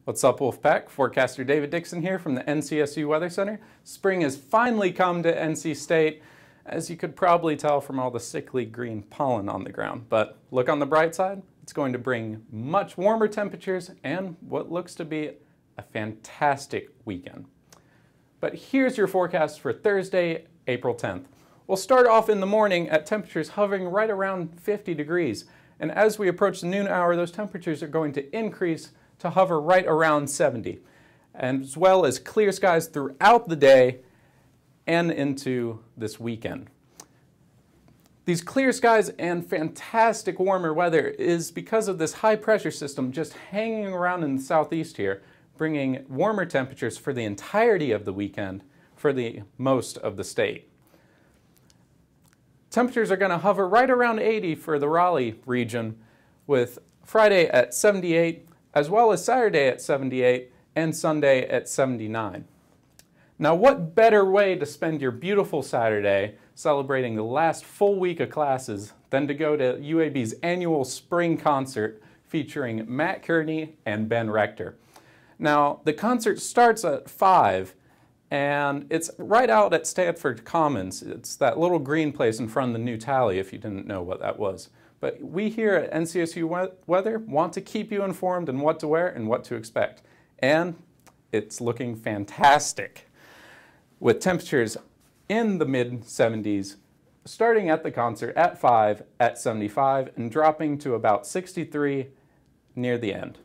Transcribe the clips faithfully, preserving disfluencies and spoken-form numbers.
What's up, Wolfpack? Forecaster David Dixon here from the N C S U Weather Center. Spring has finally come to N C State, as you could probably tell from all the sickly green pollen on the ground. But look on the bright side, it's going to bring much warmer temperatures and what looks to be a fantastic weekend. But here's your forecast for Thursday, April tenth. We'll start off in the morning at temperatures hovering right around fifty degrees. And as we approach the noon hour, those temperatures are going to increase to hover right around seventy, as well as clear skies throughout the day and into this weekend. These clear skies and fantastic warmer weather is because of this high pressure system just hanging around in the southeast here, bringing warmer temperatures for the entirety of the weekend for the most of the state. Temperatures are going to hover right around eighty for the Raleigh region, with Friday at seventy-eight, as well as Saturday at seventy-eight and Sunday at seventy-nine. Now, what better way to spend your beautiful Saturday celebrating the last full week of classes than to go to U A B's annual spring concert featuring Matt Kearney and Ben Rector. Now, the concert starts at five, and it's right out at Stanford Commons. It's that little green place in front of the new Tally, if you didn't know what that was. But we here at N C S U Weather want to keep you informed on what to wear and what to expect. And it's looking fantastic, with temperatures in the mid seventies, starting at the concert at five at seventy-five and dropping to about sixty-three near the end.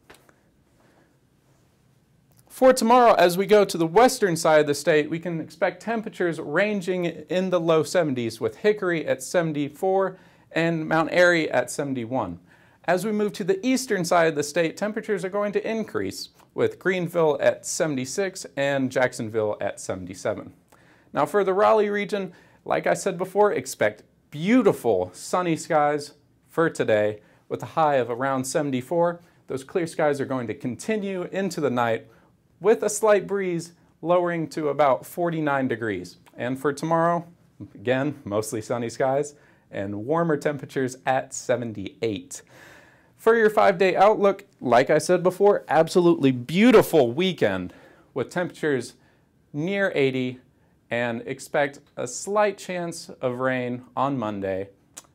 For tomorrow, as we go to the western side of the state, we can expect temperatures ranging in the low seventies, with Hickory at seventy-four and Mount Airy at seventy-one. As we move to the eastern side of the state, temperatures are going to increase, with Greenville at seventy-six and Jacksonville at seventy-seven. Now for the Raleigh region, like I said before, expect beautiful sunny skies for today with a high of around seventy-four. Those clear skies are going to continue into the night with a slight breeze lowering to about forty-nine degrees. And for tomorrow, again, mostly sunny skies and warmer temperatures at seventy-eight. For your five-day outlook, like I said before, absolutely beautiful weekend with temperatures near eighty, and expect a slight chance of rain on Monday.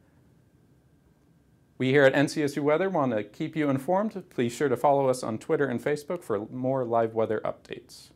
We here at N C S U Weather want to keep you informed. Please sure to follow us on Twitter and Facebook for more live weather updates.